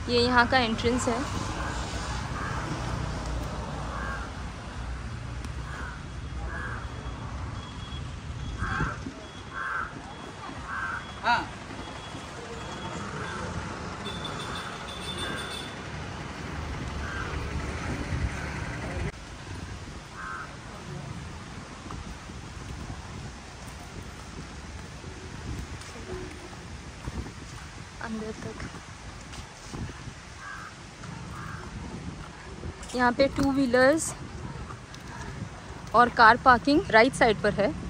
ये यहाँ का एंट्रेंस है। अंदर तक यहाँ पे 2 व्हीलर्स और कार पार्किंग राइट साइड पर है।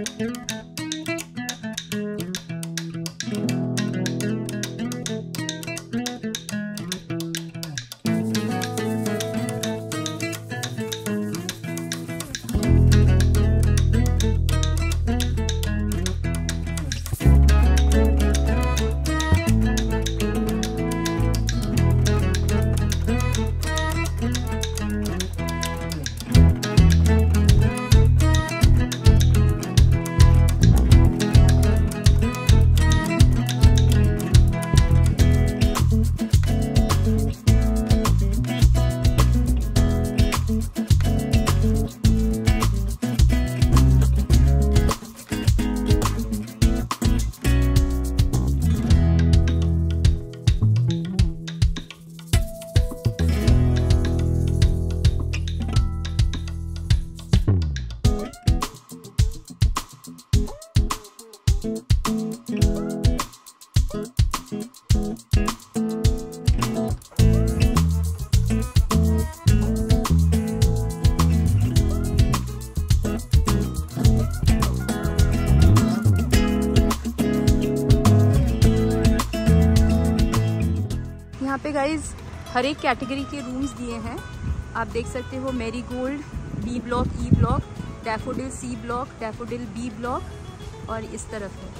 यहाँ पे गाइज हर एक कैटेगरी के रूम्स दिए हैं। आप देख सकते हो marigold B block, E block, daffodil C block, daffodil B block और इस तरफ है।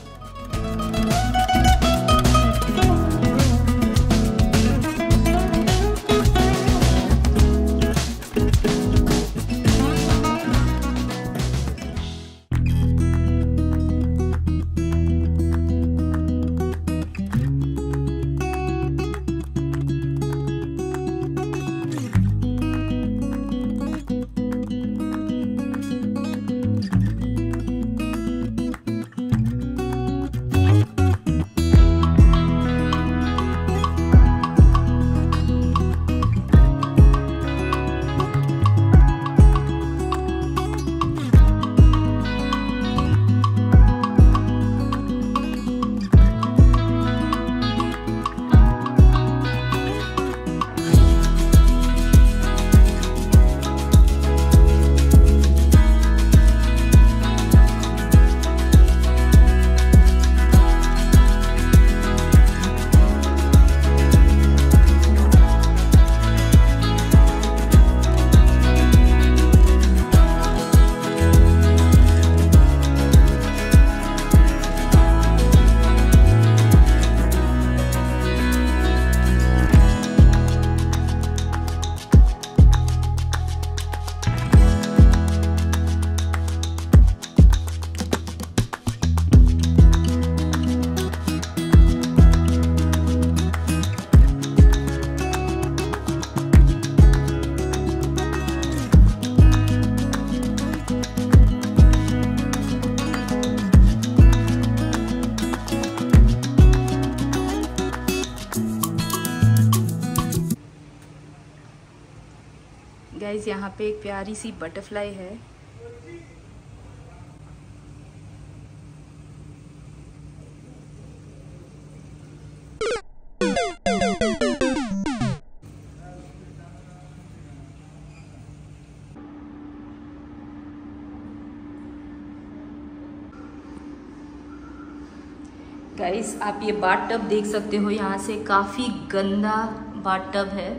गाइस यहाँ पे एक प्यारी सी बटरफ्लाई है। गाइस आप ये बाथ टब देख सकते हो, यहाँ से काफी गंदा बाथ टब है।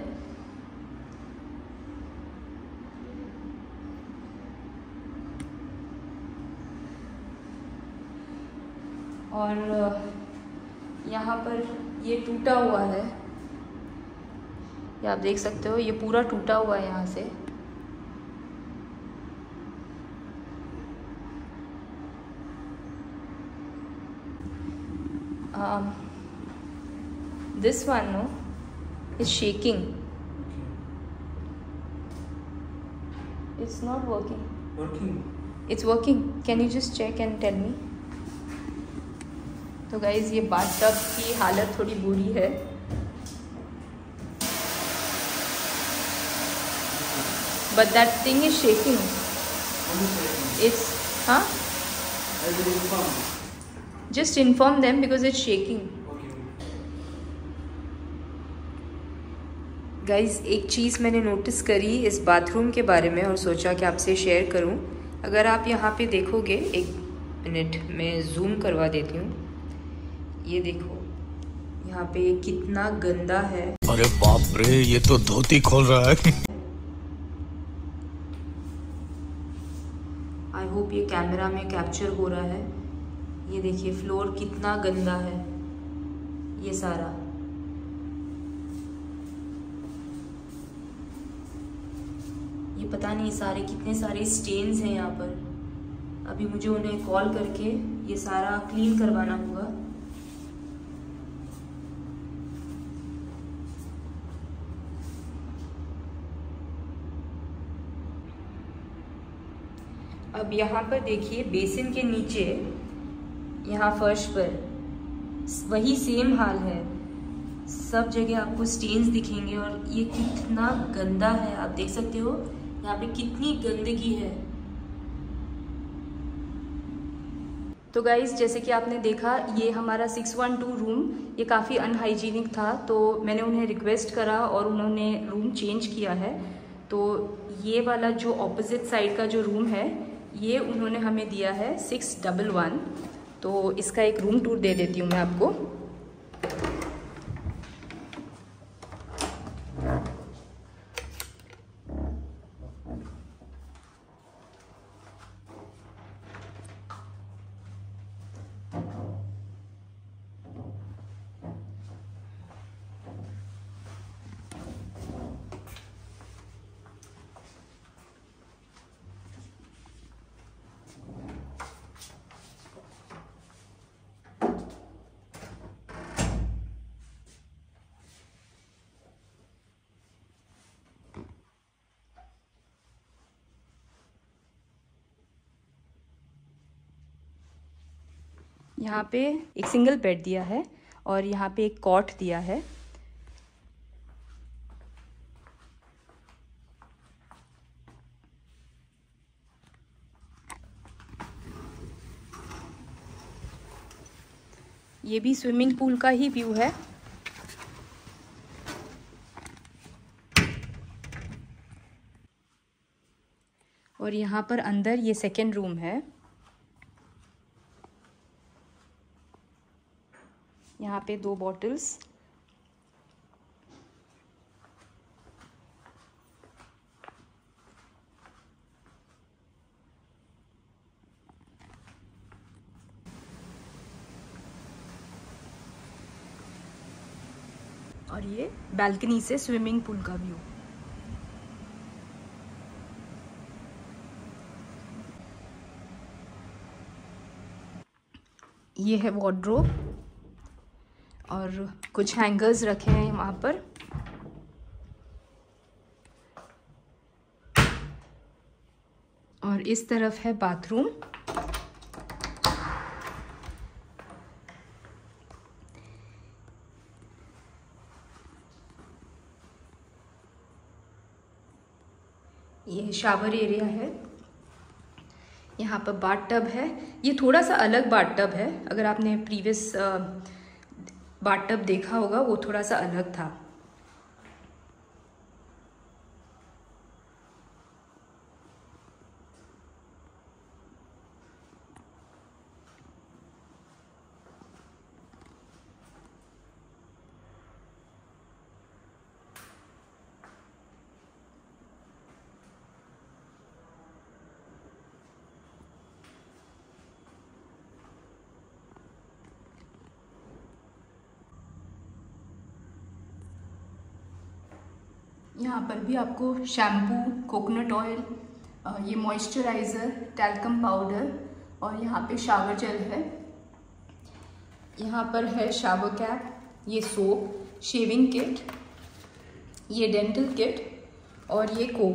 और यहाँ पर ये टूटा हुआ है, ये आप देख सकते हो, ये पूरा टूटा हुआ है यहाँ से। This one, no, It's shaking. It's not working. Working. It's working. Can you just check and tell me? तो गाइज ये बाथटब की हालत थोड़ी बुरी है। But that thing is shaking. It's huh? I will inform. Just inform them because it's shaking. Guys एक चीज़ मैंने नोटिस करी इस बाथरूम के बारे में और सोचा कि आपसे शेयर करूं। अगर आप यहाँ पे देखोगे, एक मिनट मैं जूम करवा देती हूँ। ये देखो यहाँ पे कितना गंदा है। अरे बाप रे, ये तो धोती खोल रहा है। आई होप ये कैमरा में कैप्चर हो रहा है। ये देखिए फ्लोर कितना गंदा है, ये सारा। ये पता नहीं सारे कितने सारे स्टेन्स हैं यहाँ पर। अभी मुझे उन्हें कॉल करके ये सारा क्लीन करवाना होगा। अब यहाँ पर देखिए बेसिन के नीचे, यहाँ फर्श पर वही सेम हाल है। सब जगह आपको स्टेन्स दिखेंगे और ये कितना गंदा है। आप देख सकते हो यहाँ पे कितनी गंदगी है। तो गाइज जैसे कि आपने देखा, ये हमारा 612 रूम ये काफ़ी अनहाइजीनिक था, तो मैंने उन्हें रिक्वेस्ट करा और उन्होंने रूम चेंज किया है। तो ये वाला जो ऑपोजिट साइड का जो रूम है ये उन्होंने हमें दिया है 611। तो इसका एक रूम टूर दे देती हूँ मैं आपको। यहाँ पे एक सिंगल बेड दिया है और यहाँ पे एक कॉट दिया है। ये भी स्विमिंग पूल का ही व्यू है। और यहाँ पर अंदर ये सेकेंड रूम है। यहाँ पे 2 बॉटल्स, और ये बालकनी से स्विमिंग पूल का व्यू। ये है वार्डरोब और कुछ हैंगर्स रखे हैं वहाँ पर। और इस तरफ है बाथरूम। ये शावर एरिया है। यहाँ पर बाथ टब है। ये थोड़ा सा अलग बाथ टब है। अगर आपने प्रीवियस बाथ टब देखा होगा वो थोड़ा सा अलग था। यहाँ पर भी आपको शैम्पू, कोकोनट ऑयल, ये मॉइस्चराइज़र, टैल्कम पाउडर और यहाँ पे शावर जेल है। यहाँ पर है शावर कैप, ये सोप, शेविंग किट ये डेंटल किट और ये कोम।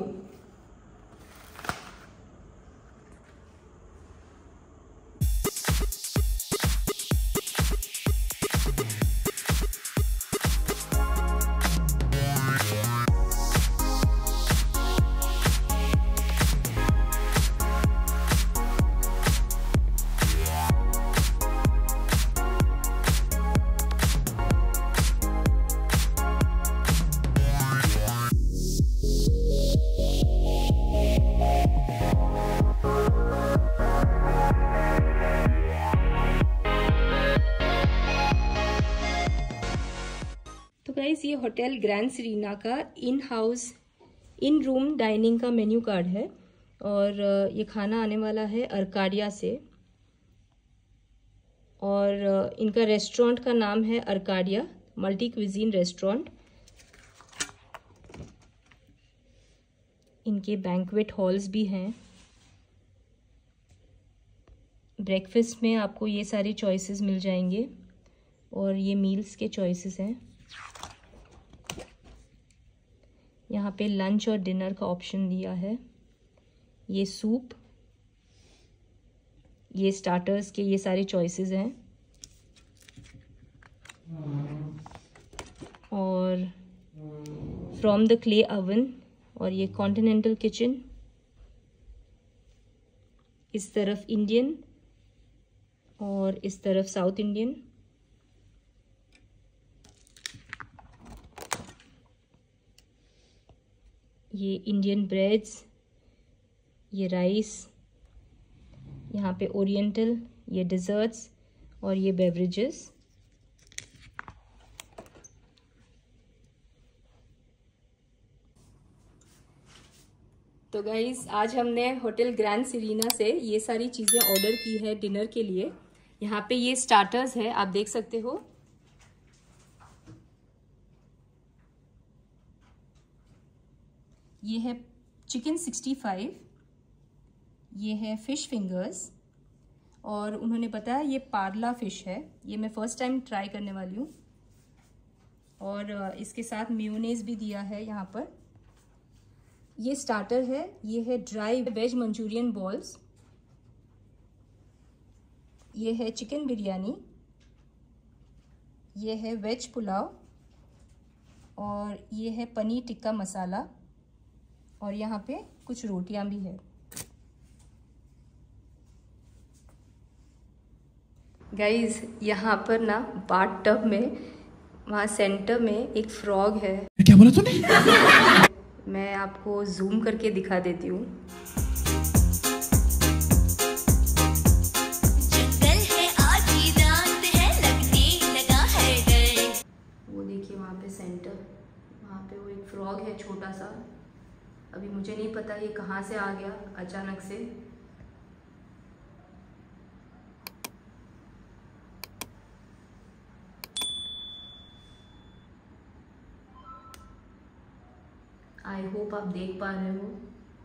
तो गाइस ये होटल ग्रैंड सीरीना का इन रूम डाइनिंग का मेन्यू कार्ड है और ये खाना आने वाला है अर्काडिया से और इनका रेस्टोरेंट का नाम है अर्काडिया मल्टी क्विजीन रेस्टोरेंट। इनके बैंक्वेट हॉल्स भी हैं। ब्रेकफास्ट में आपको ये सारी चॉइसेस मिल जाएंगे और ये मील्स के चॉइसेस हैं। यहाँ पे लंच और डिनर का ऑप्शन दिया है। ये सूप, ये स्टार्टर्स के ये सारे चॉइसेस हैं और फ्रॉम द क्ले ओवन और ये कॉन्टिनेंटल किचन। इस तरफ इंडियन और इस तरफ साउथ इंडियन। ये इंडियन ब्रेड्स, ये राइस, यहाँ पे ओरिएंटल, ये डिज़र्ट्स और ये बेवरेजेस। तो गाइज़ आज हमने होटल ग्रैंड सीरीना से ये सारी चीज़ें ऑर्डर की है डिनर के लिए। यहाँ पे ये स्टार्टर्स है, आप देख सकते हो। ये है चिकन 65, ये है फ़िश फिंगर्स और उन्होंने बताया ये पार्ला फ़िश है। ये मैं फ़र्स्ट टाइम ट्राई करने वाली हूँ और इसके साथ मेयोनेज़ भी दिया है यहाँ पर। ये स्टार्टर है, ये है ड्राई वेज मंचूरियन बॉल्स। ये है चिकन बिरयानी, ये है वेज पुलाव और ये है पनीर टिक्का मसाला और यहाँ पे कुछ रोटियां भी है। गाइज यहाँ पर ना बाथ टब में वहाँ सेंटर में एक फ्रॉग है। क्या बोला तूने? मैं आपको जूम करके दिखा देती हूँ। वो देखिए वहाँ पे सेंटर, वहाँ पे वो एक फ्रॉग है छोटा सा। अभी मुझे नहीं पता ये कहाँ से आ गया अचानक से। आई होप आप देख पा रहे हो।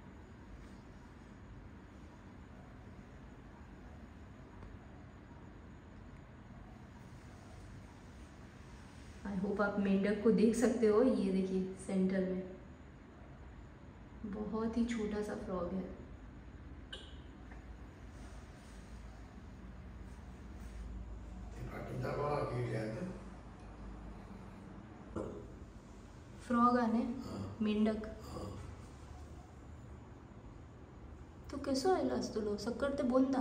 आई होप आप मेंढक को देख सकते हो। ये देखिए सेंटर में बहुत ही छोटा सा फ्रॉग है। फ्रॉग आने मेंढक तू कसो आयलास तुलो सकट ते बोलता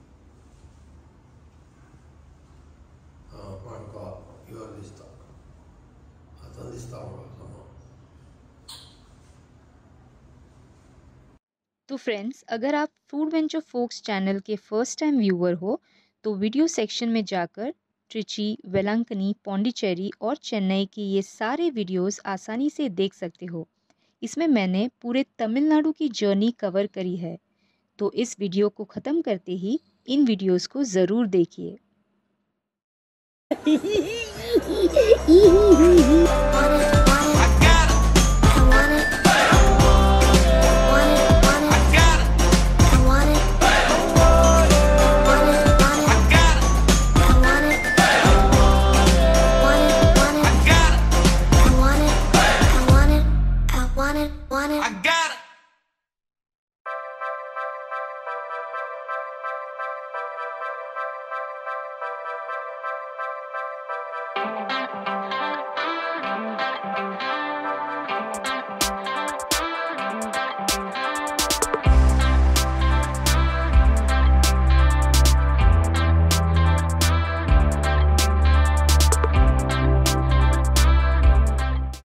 तो फ्रेंड्स, अगर आप फूड वेंचर फोक्स चैनल के फर्स्ट टाइम व्यूअर हो तो वीडियो सेक्शन में जाकर ट्रिची, वेलांकनी, पौंडीचेरी और चेन्नई की ये सारे वीडियोस आसानी से देख सकते हो। इसमें मैंने पूरे तमिलनाडु की जर्नी कवर करी है, तो इस वीडियो को ख़त्म करते ही इन वीडियोस को ज़रूर देखिए।